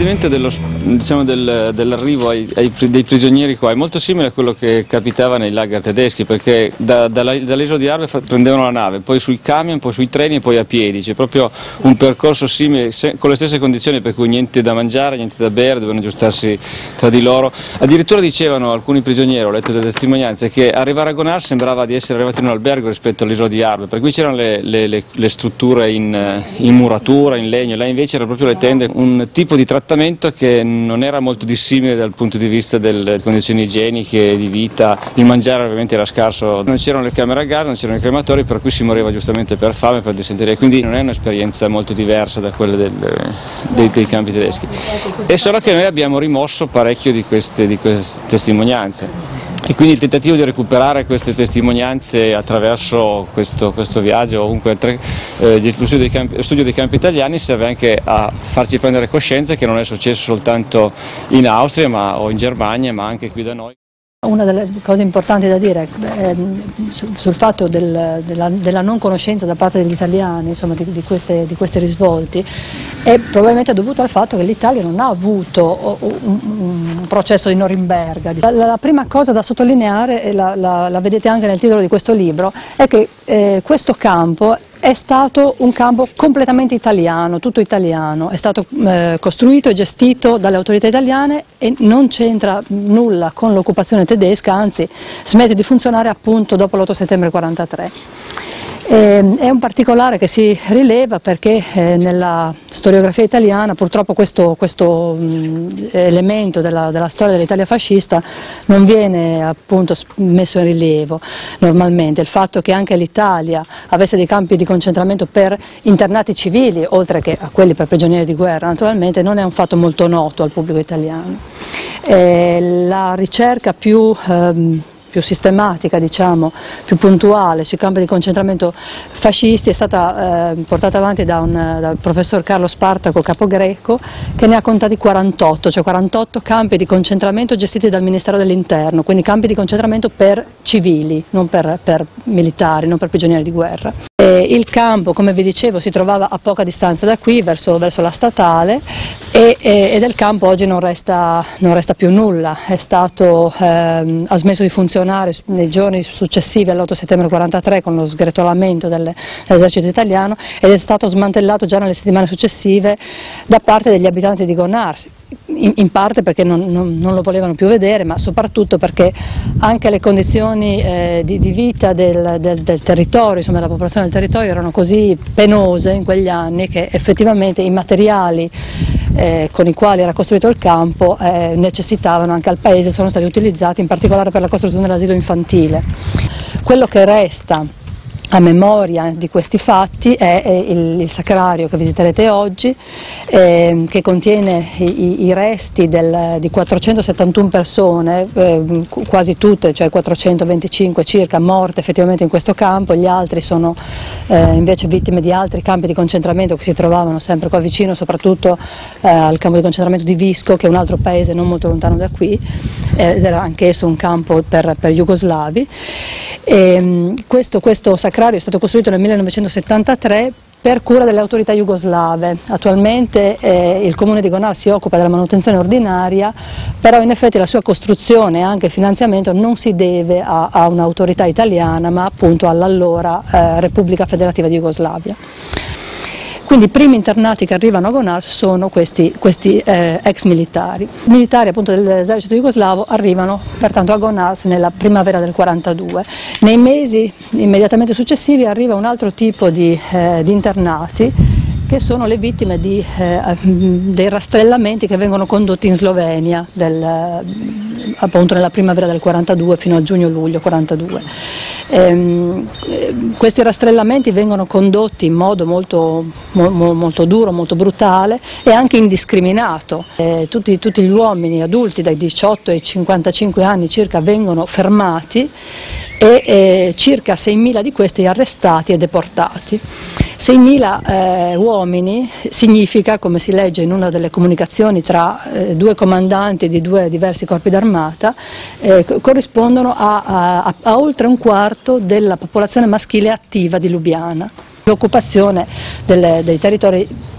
procedimento dell'arrivo dei prigionieri qua è molto simile a quello che capitava nei lager tedeschi, perché dall'isola di Arve prendevano la nave, poi sui camion, poi sui treni e poi a piedi. C'è proprio un percorso simile, con le stesse condizioni, per cui niente da mangiare, niente da bere, dovevano aggiustarsi tra di loro. Addirittura dicevano alcuni prigionieri, ho letto delle testimonianze, che arrivare a Gonars sembrava di essere arrivati in un albergo rispetto all'isola di Arve, per cui c'erano le strutture in muratura, in legno, là invece erano proprio le tende, un tipo di trattamento che non era molto dissimile dal punto di vista delle condizioni igieniche, di vita. Il mangiare ovviamente era scarso, non c'erano le camere a gas, non c'erano i crematori, per cui si moriva giustamente per fame, per dissenteria, quindi non è un'esperienza molto diversa da quella dei campi tedeschi. È solo che noi abbiamo rimosso parecchio di queste testimonianze. E quindi il tentativo di recuperare queste testimonianze attraverso questo viaggio, o comunque lo studio dei campi italiani, serve anche a farci prendere coscienza che non è successo soltanto in Austria o in Germania, ma anche qui da noi. Una delle cose importanti da dire sul fatto della non conoscenza da parte degli italiani, insomma, di questi risvolti, è probabilmente dovuto al fatto che l'Italia non ha avuto un processo di Norimberga. La prima cosa da sottolineare, e la vedete anche nel titolo di questo libro, è che questo campo è stato un campo completamente italiano, tutto italiano, è stato costruito e gestito dalle autorità italiane e non c'entra nulla con l'occupazione tedesca, anzi smette di funzionare appunto dopo l'8 settembre 1943. È un particolare che si rileva perché nella storiografia italiana purtroppo questo elemento della storia dell'Italia fascista non viene appunto messo in rilievo normalmente. Il fatto che anche l'Italia avesse dei campi di concentramento per internati civili, oltre che a quelli per prigionieri di guerra, naturalmente non è un fatto molto noto al pubblico italiano. La ricerca più sistematica, diciamo, più puntuale sui campi di concentramento fascisti è stata portata avanti dal professor Carlo Spartaco Capogreco, che ne ha contati 48, cioè 48 campi di concentramento gestiti dal Ministero dell'Interno, quindi campi di concentramento per civili, non per militari, non per prigionieri di guerra. Il campo, come vi dicevo, si trovava a poca distanza da qui, verso la statale, e del campo oggi non resta più nulla. Ha smesso di funzionare nei giorni successivi all'8 settembre 1943 con lo sgretolamento dell'esercito italiano, ed è stato smantellato già nelle settimane successive da parte degli abitanti di Gonars, in parte perché non lo volevano più vedere, ma soprattutto perché anche le condizioni di vita del territorio, insomma della popolazione del territorio, erano così penose in quegli anni che effettivamente i materiali con i quali era costruito il campo necessitavano anche al paese, sono stati utilizzati in particolare per la costruzione dell'asilo infantile. Quello che resta a memoria di questi fatti è il sacrario che visiterete oggi, che contiene i resti di 471 persone, quasi tutte, cioè 425 circa, morte effettivamente in questo campo. Gli altri sono invece vittime di altri campi di concentramento che si trovavano sempre qua vicino, soprattutto al campo di concentramento di Visco, che è un altro paese non molto lontano da qui, ed era anch'esso un campo per jugoslavi. Questo sacrario è stato costruito nel 1973 per cura delle autorità jugoslave. Attualmente il comune di Gonars si occupa della manutenzione ordinaria, però in effetti la sua costruzione e anche il finanziamento non si deve a un'autorità italiana, ma appunto all'allora Repubblica Federativa di Jugoslavia. Quindi i primi internati che arrivano a Gonars sono questi ex militari. I militari appunto dell'esercito jugoslavo arrivano pertanto a Gonars nella primavera del 1942. Nei mesi immediatamente successivi arriva un altro tipo di internati, che sono le vittime dei rastrellamenti che vengono condotti in Slovenia appunto nella primavera del 1942 fino a giugno-luglio 1942. Questi rastrellamenti vengono condotti in modo molto duro, molto brutale e anche indiscriminato. Tutti gli uomini adulti dai 18 ai 55 anni circa vengono fermati e circa 6.000 di questi arrestati e deportati. 6.000 uomini significa, come si legge in una delle comunicazioni tra due comandanti di due diversi corpi d'armata, corrispondono a oltre un quarto della popolazione maschile attiva di Lubiana. L'occupazione dei territori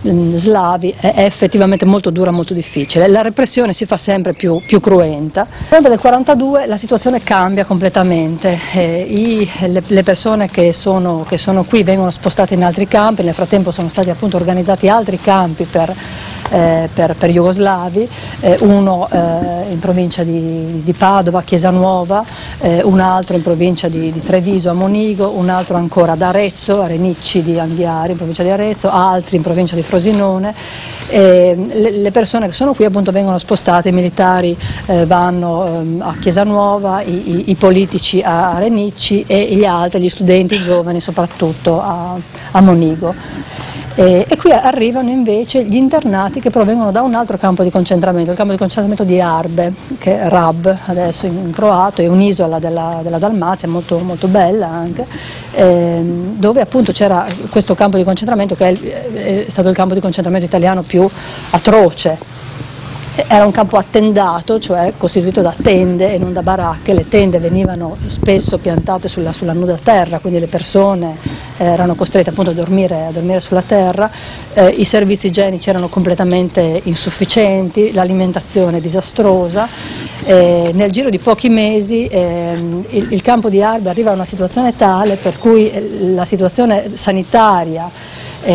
slavi è effettivamente molto dura, molto difficile. La repressione si fa sempre più cruenta. Sempre nel 1942 la situazione cambia completamente, le persone che sono qui vengono spostate in altri campi, nel frattempo sono stati appunto organizzati altri campi per jugoslavi, uno in provincia di Padova, Chiesa Nuova, un altro in provincia di Treviso a Monigo, un altro ancora ad Arezzo, a Renicci di Anghiari in provincia di Arezzo, altri in provincia di Frosinone. Le persone che sono qui appunto vengono spostate, i militari vanno a Chiesa Nuova, i politici a Renicci e gli altri, gli studenti, i giovani soprattutto a Monigo. E qui arrivano invece gli internati che provengono da un altro campo di concentramento, il campo di concentramento di Arbe, che è Rab adesso in croato, è un'isola della Dalmazia, molto, molto bella anche, dove appunto c'era questo campo di concentramento che è stato il campo di concentramento italiano più atroce. Era un campo attendato, cioè costituito da tende e non da baracche. Le tende venivano spesso piantate sulla nuda terra, quindi le persone erano costrette appunto a dormire sulla terra, i servizi igienici erano completamente insufficienti, l'alimentazione disastrosa. Nel giro di pochi mesi il campo di Arbe arriva a una situazione tale per cui la situazione sanitaria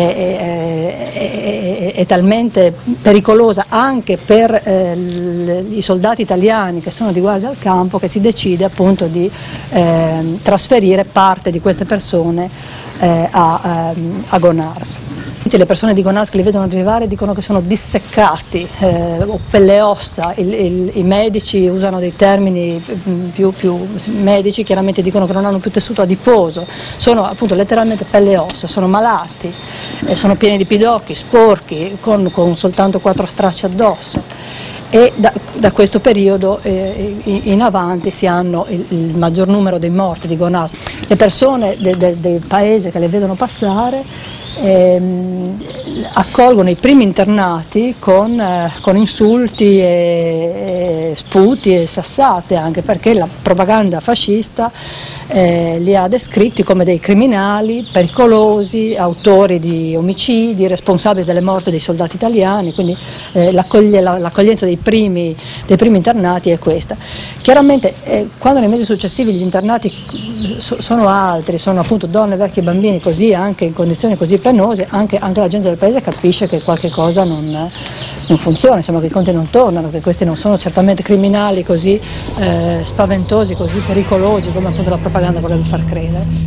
è talmente pericolosa anche per i soldati italiani che sono di guardia al campo, che si decide appunto di trasferire parte di queste persone a Gonars. Le persone di Gonars che li vedono arrivare dicono che sono disseccati, o pelle e ossa. I medici usano dei termini più medici, chiaramente dicono che non hanno più tessuto adiposo, sono appunto letteralmente pelle e ossa, sono malati, sono pieni di pidocchi, sporchi, con soltanto 4 stracci addosso. E da questo periodo in avanti si hanno il maggior numero dei morti di Gonars. Le persone del paese che le vedono passare accolgono i primi internati con insulti e sputi e sassate, anche perché la propaganda fascista li ha descritti come dei criminali pericolosi, autori di omicidi, responsabili delle morti dei soldati italiani, quindi l'accoglienza dei primi internati è questa. Chiaramente quando nei mesi successivi gli internati sono altri, sono appunto donne, vecchi e bambini, così anche in condizioni così penose, anche la gente del paese capisce che qualche cosa non funziona, insomma, che i conti non tornano, che questi non sono certamente criminali così spaventosi, così pericolosi come appunto la propaganda vorrebbe far credere.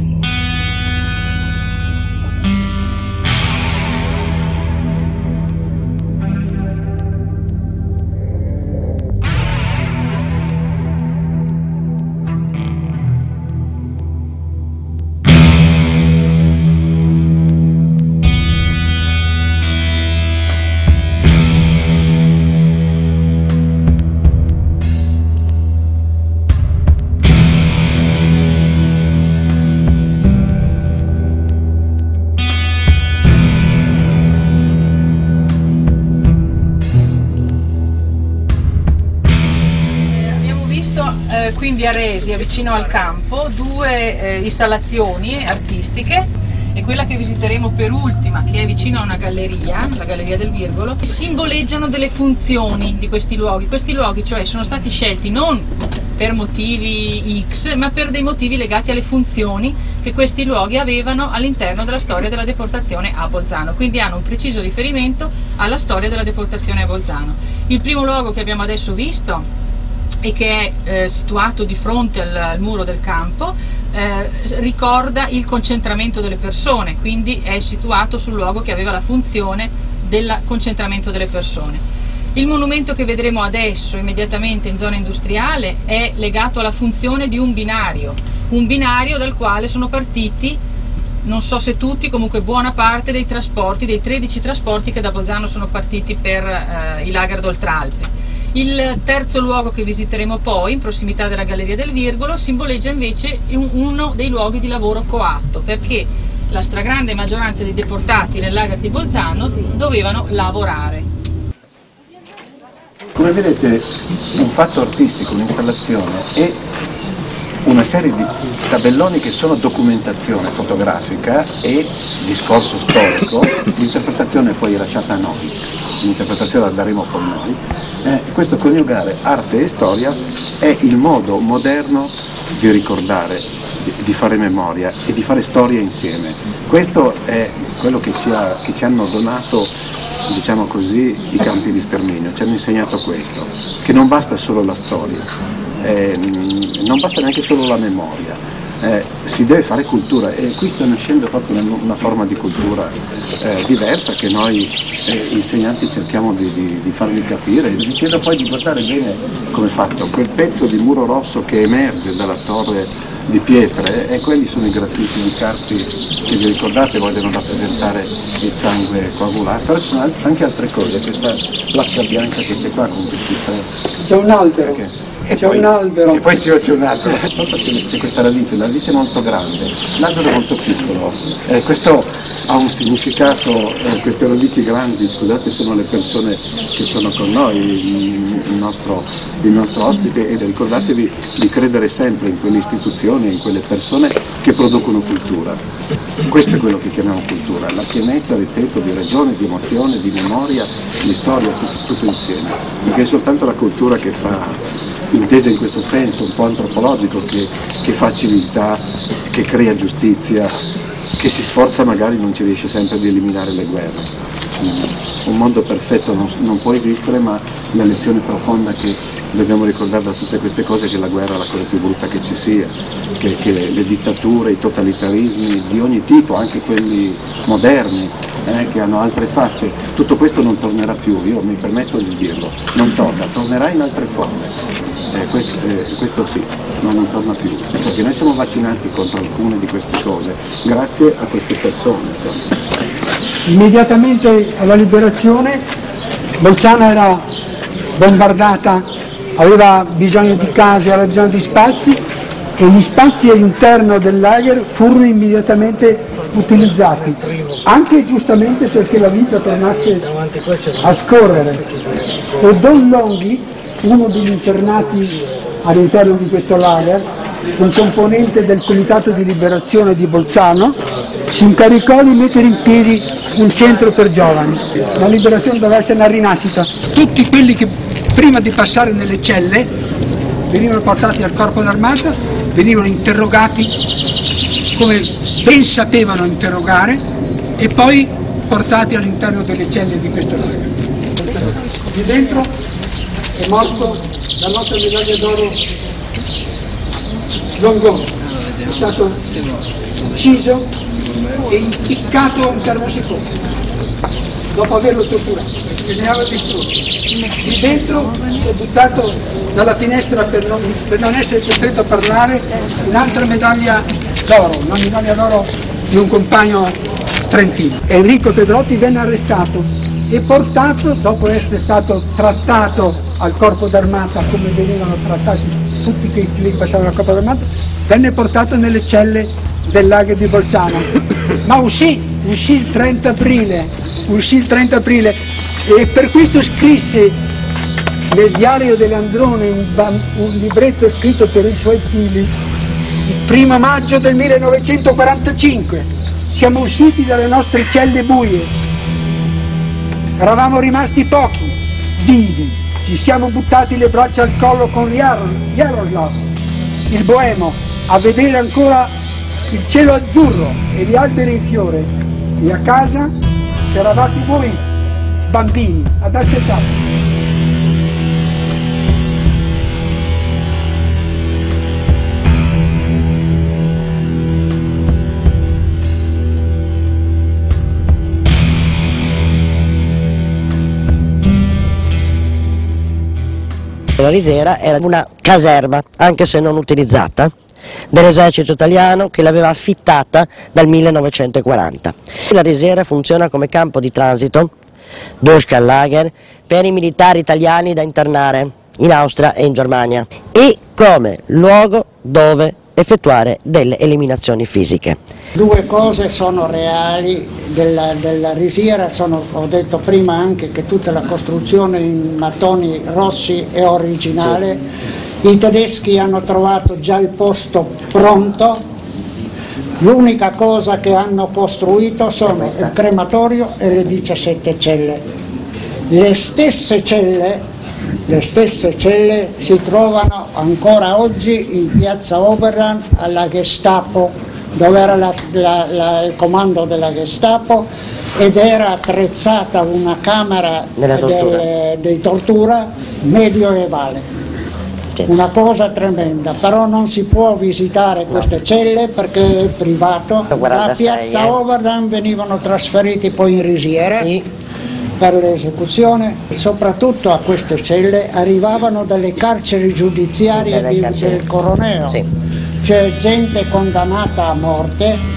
Qui in via Resia, vicino al campo, 2 installazioni artistiche, e quella che visiteremo per ultima, che è vicino a una galleria, la Galleria del Virgolo, simboleggiano delle funzioni di questi luoghi. Questi luoghi cioè sono stati scelti non per motivi X, ma per dei motivi legati alle funzioni che questi luoghi avevano all'interno della storia della deportazione a Bolzano, quindi hanno un preciso riferimento alla storia della deportazione a Bolzano. Il primo luogo che abbiamo adesso visto e che è situato di fronte al muro del campo, ricorda il concentramento delle persone, quindi è situato sul luogo che aveva la funzione del concentramento delle persone. Il monumento che vedremo adesso immediatamente in zona industriale è legato alla funzione di un binario dal quale sono partiti, non so se tutti, comunque buona parte dei trasporti, dei 13 trasporti che da Bolzano sono partiti per i lager d'Oltralpe. Il terzo luogo che visiteremo poi, in prossimità della Galleria del Virgolo, simboleggia invece uno dei luoghi di lavoro coatto, perché la stragrande maggioranza dei deportati nel lager di Bolzano dovevano lavorare. Come vedete, un fatto artistico, un'installazione, è una serie di tabelloni che sono documentazione fotografica e discorso storico, l'interpretazione poi è lasciata a noi, l'interpretazione la daremo poi noi. Questo coniugare arte e storia è il modo moderno di ricordare, di fare memoria e di fare storia insieme. Questo è quello che ci hanno donato, diciamo così, i campi di sterminio, ci hanno insegnato questo, che non basta solo la storia, non basta neanche solo la memoria, si deve fare cultura e qui sta nascendo proprio una forma di cultura diversa che noi insegnanti cerchiamo di farvi capire. Vi chiedo poi di guardare bene come è fatto, quel pezzo di muro rosso che emerge dalla torre di pietre e quelli sono i graffiti di Carpi che vi ricordate vogliono rappresentare il sangue coagulato, però ci sono anche altre cose, questa placca bianca che c'è qua con questi tre. C'è un albero. Un albero. E poi c'è un albero. C'è questa radice, la radice è molto grande, l'albero è molto piccolo. Questo ha un significato, queste radici grandi, scusate, sono le persone che sono con noi, il nostro ospite, e ricordatevi di credere sempre in quelle istituzioni, in quelle persone che producono cultura. Questo è quello che chiamiamo cultura, la pienezza, ripeto, di ragione, di emozione, di memoria, di storia, tutto insieme. Perché è soltanto la cultura che fa, intesa in questo senso un po' antropologico, che fa civiltà, che crea giustizia, che si sforza, magari non ci riesce sempre di eliminare le guerre. Un mondo perfetto non può esistere, ma la lezione profonda che dobbiamo ricordare da tutte queste cose è che la guerra è la cosa più brutta che ci sia, che le dittature, i totalitarismi di ogni tipo, anche quelli moderni, che hanno altre facce, tutto questo non tornerà più, io mi permetto di dirlo, non tornerà in altre forme, questo sì, non torna più, perché noi siamo vaccinati contro alcune di queste cose, grazie a queste persone. Immediatamente alla liberazione Bolzano era bombardata, aveva bisogno di case, aveva bisogno di spazi, e gli spazi all'interno del lager furono immediatamente utilizzati, anche giustamente perché la vita tornasse a scorrere. E Don Longhi, uno degli internati all'interno di questo lager, un componente del Comitato di Liberazione di Bolzano, si incaricò di mettere in piedi un centro per giovani. La liberazione doveva essere una rinascita. Tutti quelli che prima di passare nelle celle venivano portati al corpo d'armata, venivano interrogati come ben sapevano interrogare e poi portati all'interno delle celle di questo lager. Lì dentro è morto la nostra medaglia d'oro Longon, è stato ucciso e impiccato a un termosifone dopo averlo torturato, bisognava distrutto. Lì dentro si è buttato dalla finestra per non essere costretto a parlare un'altra medaglia d'oro, una medaglia d'oro di un compagno trentino. Enrico Pedrotti venne arrestato e portato, dopo essere stato trattato al corpo d'armata come venivano trattati tutti quelli che passavano al corpo d'armata, venne portato nelle celle del lager di Bolzano, ma uscì il 30 aprile e per questo scrisse nel diario dell'Androne un libretto scritto per i suoi figli. Il 1° maggio del 1945 siamo usciti dalle nostre celle buie, eravamo rimasti pochi, vivi, ci siamo buttati le braccia al collo con Jaroslav, il boemo, a vedere ancora il cielo azzurro e gli alberi in fiore, e a casa c'eravate voi, bambini, ad aspettare. La Risera era una caserma, anche se non utilizzata, dell'esercito italiano che l'aveva affittata dal 1940. La Risera funziona come campo di transito, Durchganglager, per i militari italiani da internare in Austria e in Germania e come luogo dove effettuare delle eliminazioni fisiche. Due cose sono reali della risiera, ho detto prima anche che tutta la costruzione in mattoni rossi è originale, I tedeschi hanno trovato già il posto pronto, l'unica cosa che hanno costruito sono il crematorio e le 17 celle. Le stesse celle si trovano ancora oggi in piazza Oberland alla Gestapo, dove era il comando della Gestapo, ed era attrezzata una camera di tortura medioevale. Una cosa tremenda, però non si può visitare queste celle perché è privato. Da piazza Oberland venivano trasferiti poi in risiera per l'esecuzione. Soprattutto a queste celle arrivavano dalle carceri giudiziarie del Coroneo, cioè gente condannata a morte.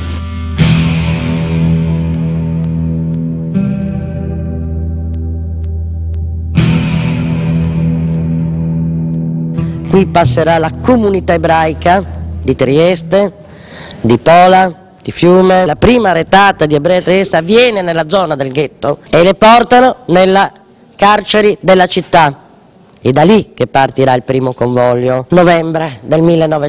Qui passerà la comunità ebraica di Trieste, di Pola, di Fiume. La prima retata di ebrei a Trieste avviene nella zona del ghetto e le portano nelle carceri della città. E da lì che partirà il primo convoglio, novembre del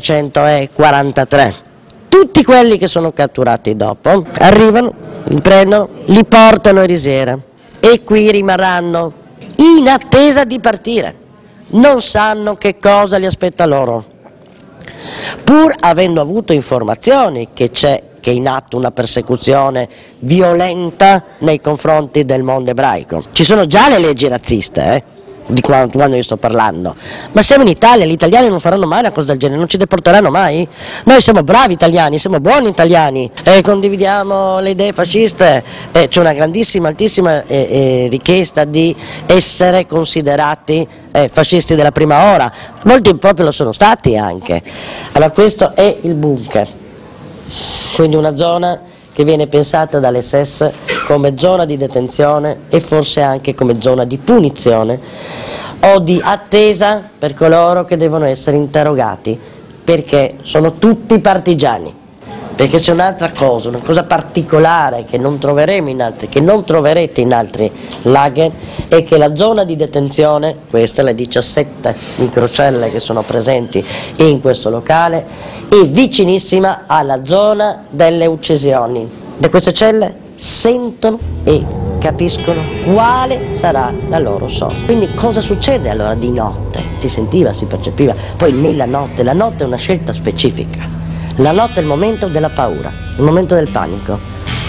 1943. Tutti quelli che sono catturati dopo arrivano, li prendono, li portano a Risiera e qui rimarranno in attesa di partire. Non sanno che cosa li aspetta loro, pur avendo avuto informazioni che è in atto una persecuzione violenta nei confronti del mondo ebraico. Ci sono già le leggi razziste, di quando io sto parlando, ma siamo in Italia, gli italiani non faranno mai una cosa del genere, non ci deporteranno mai. Noi siamo bravi italiani, siamo buoni italiani, condividiamo le idee fasciste, c'è una grandissima, altissima richiesta di essere considerati fascisti della prima ora, molti proprio lo sono stati anche. Allora questo è il bunker, quindi una zona che viene pensata dall'SS come zona di detenzione e forse anche come zona di punizione o di attesa per coloro che devono essere interrogati, perché sono tutti partigiani. Perché c'è un'altra cosa, una cosa particolare che non troveremo in altri, che non troverete in altri lager, è che la zona di detenzione, queste le 17 microcelle che sono presenti in questo locale, è vicinissima alla zona delle uccisioni. Da queste celle sentono e capiscono quale sarà la loro sorte. Quindi cosa succede allora di notte? Si sentiva, si percepiva, poi nella notte, la notte è una scelta specifica. La notte è il momento della paura, il momento del panico.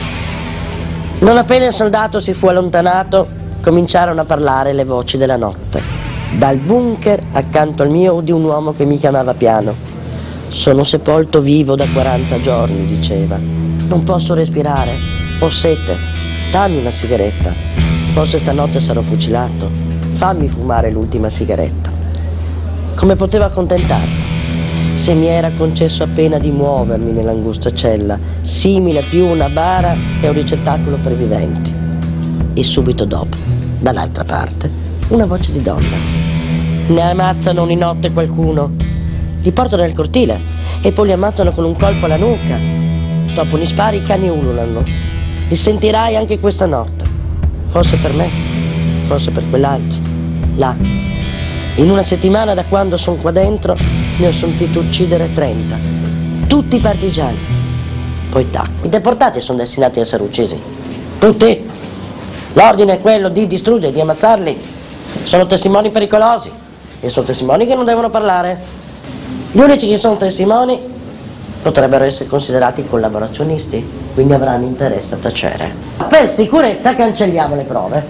Non appena il soldato si fu allontanato, cominciarono a parlare le voci della notte. Dal bunker accanto al mio udì un uomo che mi chiamava piano. Sono sepolto vivo da 40 giorni, diceva. Non posso respirare, ho sete, dammi una sigaretta. Forse stanotte sarò fucilato, fammi fumare l'ultima sigaretta. Come poteva accontentarmi? Se mi era concesso appena di muovermi nell'angusta cella, simile più una bara che un ricettacolo per viventi. E subito dopo, dall'altra parte, una voce di donna. Ne ammazzano di notte qualcuno. Li portano nel cortile e poi li ammazzano con un colpo alla nuca. Dopo gli spari i cani ululano. Li sentirai anche questa notte. Forse per me, forse per quell'altro. Là. In una settimana da quando sono qua dentro ne ho sentito uccidere 30. Tutti partigiani. Poi tac. I deportati sono destinati a essere uccisi. Tutti. L'ordine è quello di distruggere, di ammazzarli. Sono testimoni pericolosi. E sono testimoni che non devono parlare. Gli unici che sono testimoni potrebbero essere considerati collaborazionisti, quindi avranno interesse a tacere. Per sicurezza cancelliamo le prove.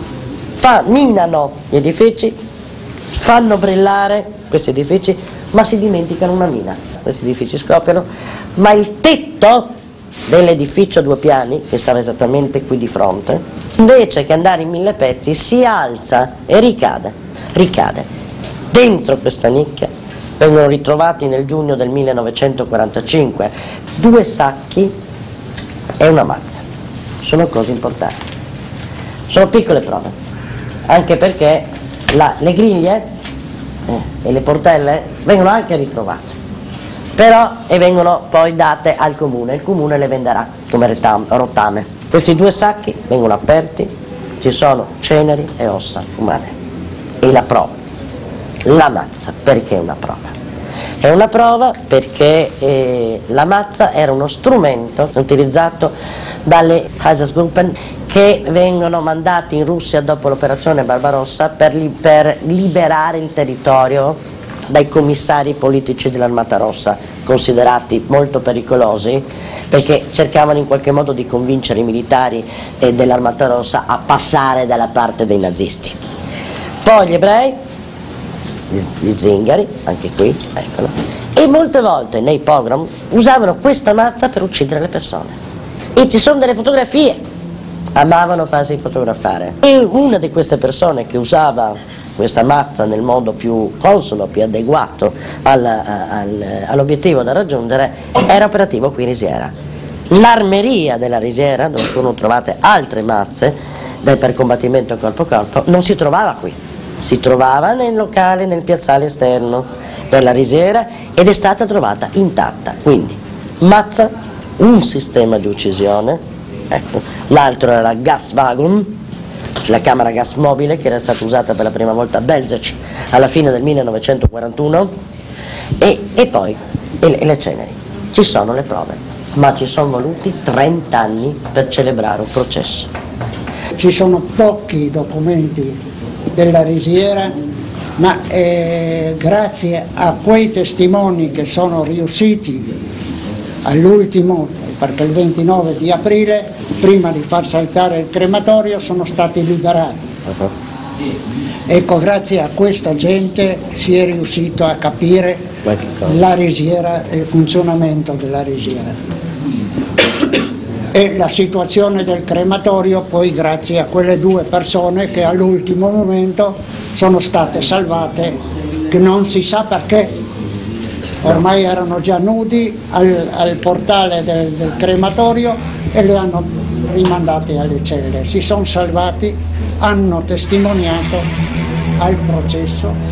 Minano gli edifici, fanno brillare questi edifici, ma si dimenticano una mina. Questi edifici scoppiano, ma il tetto dell'edificio a 2 piani, che stava esattamente qui di fronte, invece che andare in 1000 pezzi, si alza e ricade. Dentro questa nicchia vengono ritrovati nel giugno del 1945 2 sacchi e una mazza. Sono cose importanti. Sono piccole prove, anche perché le griglie e le portelle vengono anche ritrovate, però e vengono poi date al comune. Il comune le venderà come rottame. Questi 2 sacchi vengono aperti, ci sono ceneri e ossa umane. E la prova La mazza, perché è una prova? È una prova perché la mazza era uno strumento utilizzato dalle Einsatzgruppen che vengono mandati in Russia dopo l'operazione Barbarossa per liberare il territorio dai commissari politici dell'Armata Rossa, considerati molto pericolosi, perché cercavano in qualche modo di convincere i militari dell'Armata Rossa a passare dalla parte dei nazisti. Poi gli ebrei, gli zingari, anche qui, eccolo, e molte volte nei pogrom usavano questa mazza per uccidere le persone. E ci sono delle fotografie, amavano farsi fotografare. E una di queste persone che usava questa mazza nel modo più consono, più adeguato all'obiettivo da raggiungere, era operativo qui in Risiera. L'armeria della Risiera, dove furono trovate altre mazze per combattimento corpo a corpo, non si trovava qui, si trovava nel locale, nel piazzale esterno della Risiera, ed è stata trovata intatta. Quindi mazza, un sistema di uccisione, ecco. L'altro era la Gaswagon, la camera gas mobile, che era stata usata per la prima volta a Belzec alla fine del 1941, e poi le ceneri. Ci sono le prove, ma ci sono voluti 30 anni per celebrare un processo. Ci sono pochi documenti della Risiera, ma grazie a quei testimoni che sono riusciti all'ultimo, perché il 29 di aprile, prima di far saltare il crematorio, sono stati liberati. Ecco, grazie a questa gente si è riuscito a capire la Risiera e il funzionamento della Risiera. E la situazione del crematorio poi grazie a quelle due persone che all'ultimo momento sono state salvate, che non si sa perché. Ormai erano già nudi al portale del crematorio e le hanno rimandate alle celle. Si sono salvati, hanno testimoniato al processo.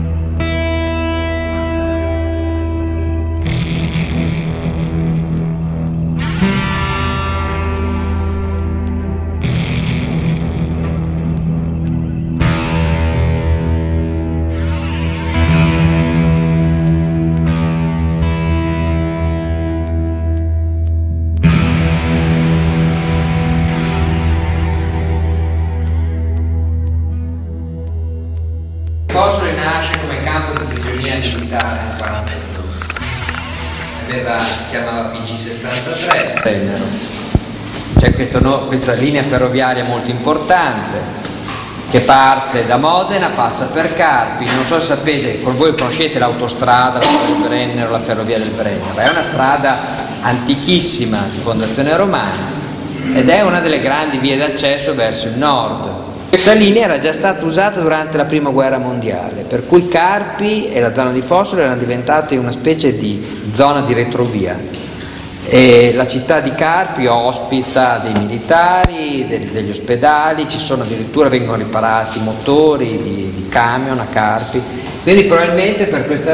Fossoli nasce come campo di prigionia militare nel 1942, si chiamava PG73. C'è questa linea ferroviaria molto importante che parte da Modena, passa per Carpi. Non so se sapete, voi conoscete l'autostrada, la strada del Brennero, la ferrovia del Brennero. È una strada antichissima di fondazione romana ed è una delle grandi vie d'accesso verso il nord. Questa linea era già stata usata durante la prima guerra mondiale, per cui Carpi e la zona di Fossoli erano diventate una specie di zona di retrovia. E la città di Carpi ospita dei militari, degli ospedali, addirittura vengono riparati motori di camion a Carpi, quindi probabilmente per questa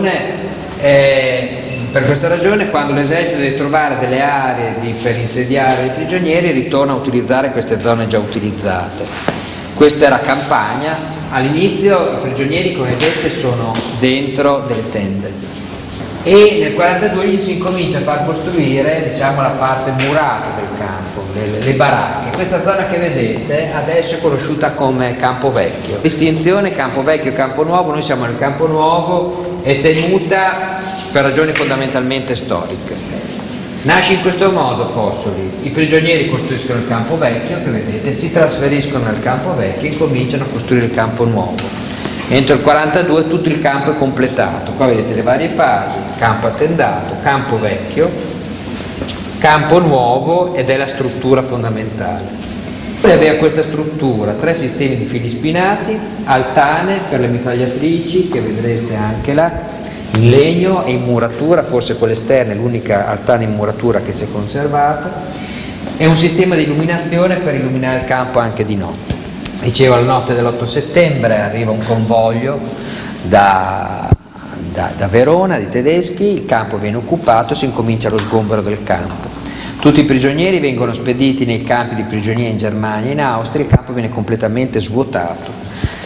ragione quando l'esercito deve trovare delle aree per insediare i prigionieri ritorna a utilizzare queste zone già utilizzate. Questa era campagna, all'inizio i prigionieri, come vedete, sono dentro delle tende e nel 1942 gli si incomincia a far costruire, diciamo, la parte murata del campo, le baracche. Questa zona che vedete adesso è conosciuta come Campo Vecchio. Distinzione Campo Vecchio e Campo Nuovo, noi siamo nel Campo Nuovo, è tenuta per ragioni fondamentalmente storiche. Nasce in questo modo Fossoli, i prigionieri costruiscono il Campo Vecchio, che vedete, si trasferiscono nel Campo Vecchio e cominciano a costruire il Campo Nuovo. Entro il 1942 tutto il campo è completato, qua vedete le varie fasi: campo attendato, Campo Vecchio, Campo Nuovo, ed è la struttura fondamentale. Aveva questa struttura, 3 sistemi di fili spinati, altane per le mitragliatrici, che vedrete anche là, in legno e in muratura, forse quella esterna è l'unica altana in muratura che si è conservata, e un sistema di illuminazione per illuminare il campo anche di notte. Dicevo, la notte dell'8 settembre arriva un convoglio da Verona, di tedeschi, il campo viene occupato, si incomincia lo sgombero del campo. Tutti i prigionieri vengono spediti nei campi di prigionia in Germania e in Austria, il campo viene completamente svuotato.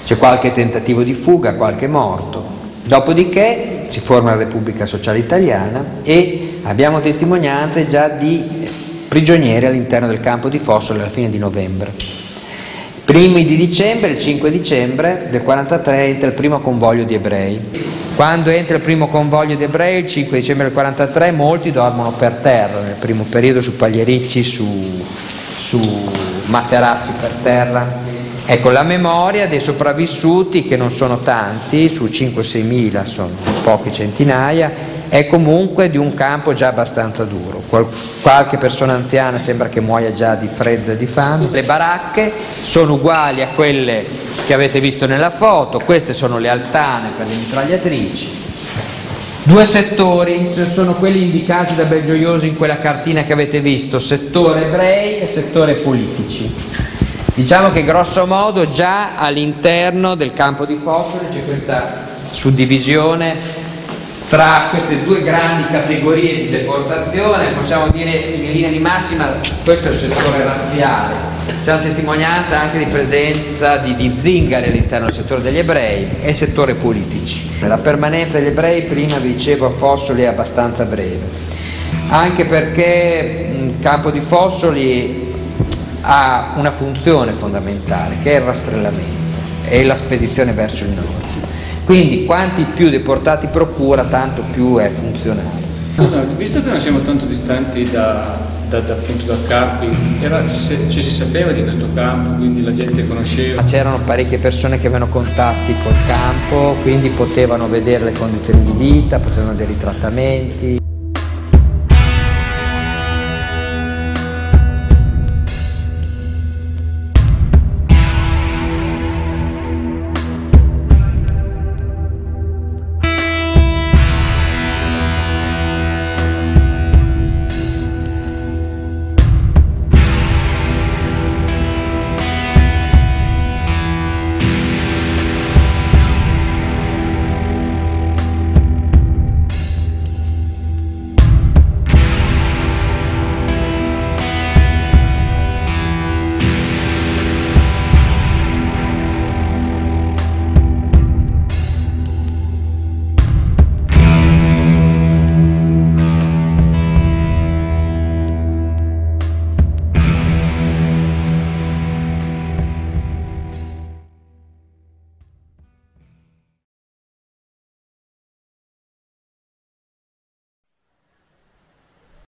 C'è qualche tentativo di fuga, qualche morto. Dopodiché si forma la Repubblica Sociale Italiana e abbiamo testimonianze già di prigionieri all'interno del campo di Fossoli alla fine di novembre. Primi di dicembre, il 5 dicembre del 43 entra il primo convoglio di ebrei. Quando entra il primo convoglio di ebrei, il 5 dicembre del 43, molti dormono per terra, nel primo periodo su pagliericci, su materassi per terra. Ecco, la memoria dei sopravvissuti, che non sono tanti, su 5-6 mila, sono poche centinaia, è comunque di un campo già abbastanza duro. Qualche persona anziana sembra che muoia già di freddo e di fame. Le baracche sono uguali a quelle che avete visto nella foto, queste sono le altane per le mitragliatrici. Due settori sono quelli indicati da Belgioioso in quella cartina che avete visto, settore ebrei e settore politici. Diciamo che grosso modo già all'interno del campo di Fossoli c'è questa suddivisione tra queste due grandi categorie di deportazione, possiamo dire in linea di massima questo è il settore razziale. C'è una testimonianza anche di presenza di zingari all'interno del settore degli ebrei e settore politici. La permanenza degli ebrei, prima vi dicevo, a Fossoli è abbastanza breve, anche perché il campo di Fossoli ha una funzione fondamentale che è il rastrellamento e la spedizione verso il nord. Quindi quanti più deportati procura, tanto più è funzionale. Visto che non siamo tanto distanti appunto da Carpi, ci si sapeva di questo campo, quindi la gente conosceva? C'erano parecchie persone che avevano contatti col campo, quindi potevano vedere le condizioni di vita, potevano vedere i trattamenti.